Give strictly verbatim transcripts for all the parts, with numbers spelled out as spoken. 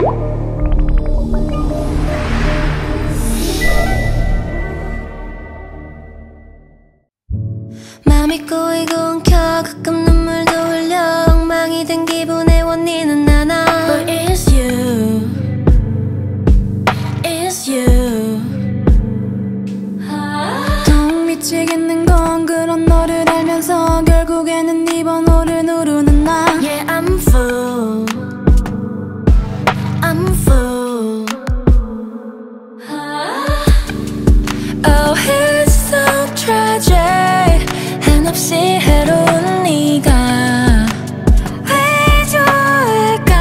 맘이 꼬이고 엉켜 가끔 눈물도 흘려 엉망이 된 기분의 원인은 하나 But it's you It's you 더 미치겠는 건 그런 너를 알면서 결국에는 네 번호를 누르는 나 Yeah I'm full I'm full Oh it's so tragic 한없이 해로운 네가 왜 좋을까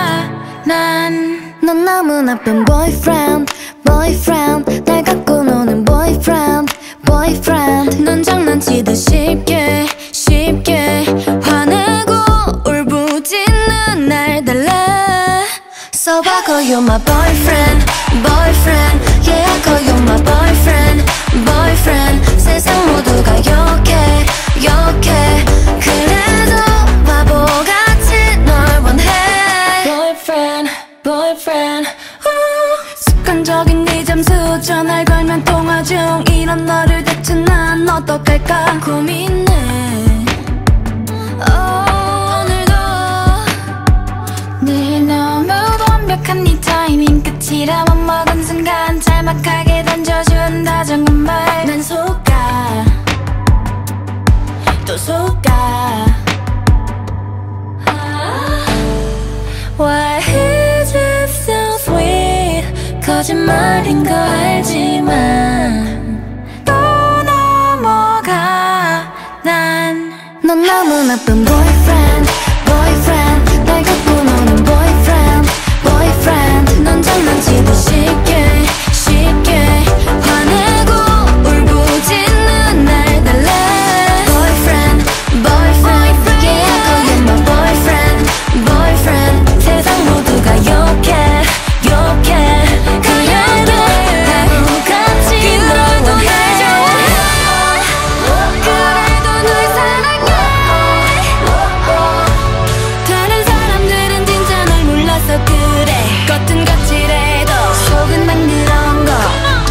난 넌 너무 나쁜 boyfriend boyfriend 날 갖고 노는 boyfriend boyfriend 넌 장난치듯 쉽게 쉽게 화내고 울부짖는 날 달래 So I call you my boyfriend boyfriend Yeah I call you my boyfriend boyfriend 세상 모두가 욕해 욕해 그래도 바보같이 널 원해 Boyfriend boyfriend 우. 습관적인 네 잠수 전화를 걸면 통화 중 이런 너를 대체 난 어떡할까 고민해 oh, 오늘도 늘 너무 완벽한 네 타이밍 끝이라 맘먹은 순간 짤막하게 던져준 다정한 말 난 속아 또 속아 Why is it so sweet 거짓말인 거 알지만 또 넘어가 난 넌 너무 나쁜 boyfriend boyfriend 날 갖고 노는 boyfriend boyfriend 넌 장난치듯 쉽게 쉽게 화내고 울부짖는 날 달래 Boyfriend boyfriend Yeah I call you my boyfriend boyfriend 세상 모두가 욕해 욕해 그래도 바보같이 널 원해 그래도 널 사랑해 다른 사람들은 진짜 널 몰라서 그래 겉은 거칠해도 속은 난 그런 거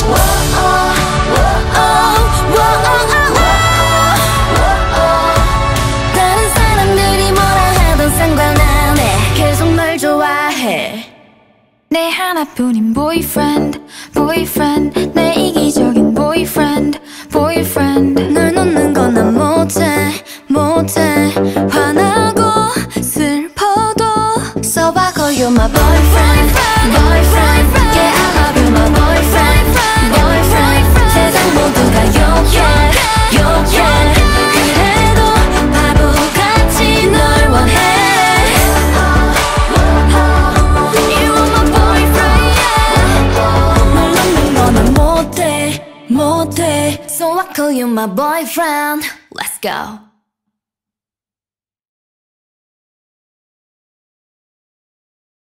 다른 사람들이 뭐라 하던 상관 안 해 계속 널 좋아해 내 하나뿐인 boyfriend boyfriend 내 이기적인 boyfriend boyfriend 널 놓는 건 난 못해 못해 화나고 슬퍼도 So I call you my boyfriend boyfriend Yeah I love you my boyfriend boyfriend 세상 모두가 욕해 욕해 그래도 바보같이 널 원해 You are my boyfriend 널 놓는 건 난 못해 못해 So I call you my boyfriend Let's go